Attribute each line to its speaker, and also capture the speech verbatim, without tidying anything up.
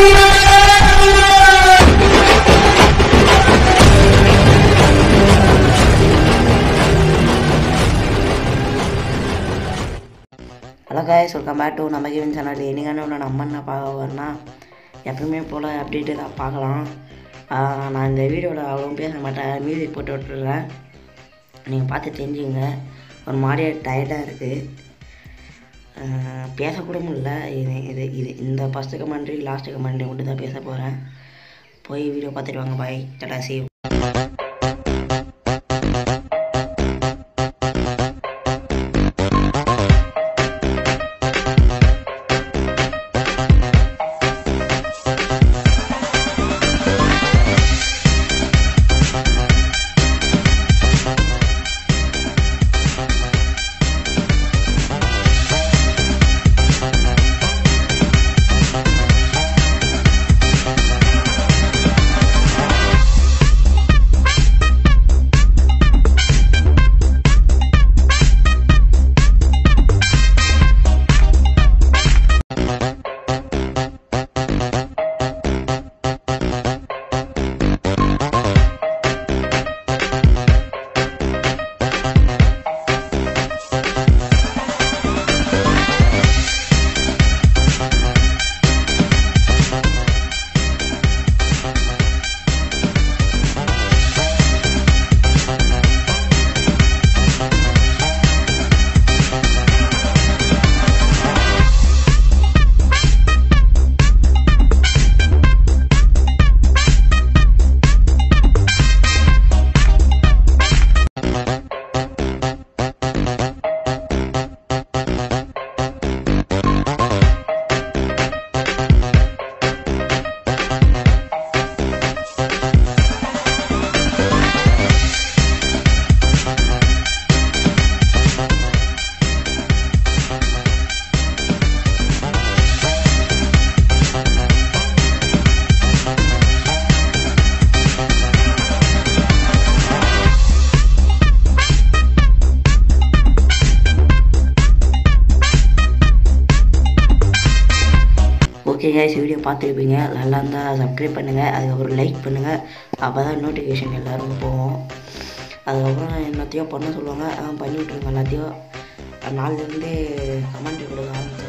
Speaker 1: Hello guys, welcome back to NAMBA GAMING channel. இன்னைக்கான ஒன்று நம்ம என்ன பார்க்க வரேன்னா எப்பவுமே போல் அப்டேட்டு தான் பார்க்கலாம். நான் இந்த வீடியோவில் அவ்வளோ பேச மாட்டேன், மியூசிக் போட்டு விட்டுறேன். நீங்கள் பார்த்து தெரிஞ்சுங்க. ஒரு மாதிரியே டயர்டாக இருக்குது, பேசக்கூட முடியல. இது இது இது இந்த ஃபஸ்ட்டு கமெண்ட்ரி லாஸ்ட்டு கமெண்ட்ரி மட்டும் தான் பேச போகிறேன். போய் வீடியோ பார்த்துட்டு வாங்க. Bye, tata, see you. Okay guys, video பார்த்துருப்பீங்க. நல்லா இருந்தால் சப்ஸ்கிரைப் பண்ணுங்கள், அதுக்கப்புறம் லைக் பண்ணுங்கள். அப்போ தான் நோட்டிஃபிகேஷன் எல்லோரும் போகும். அதுக்கப்புறம் எல்லாத்தையும் பண்ண சொல்லுவாங்க, பண்ணி விட்ருங்க. எல்லாத்தையும் நாலுலேருந்து கமெண்ட் கொடுக்க ஆரம்பிச்சு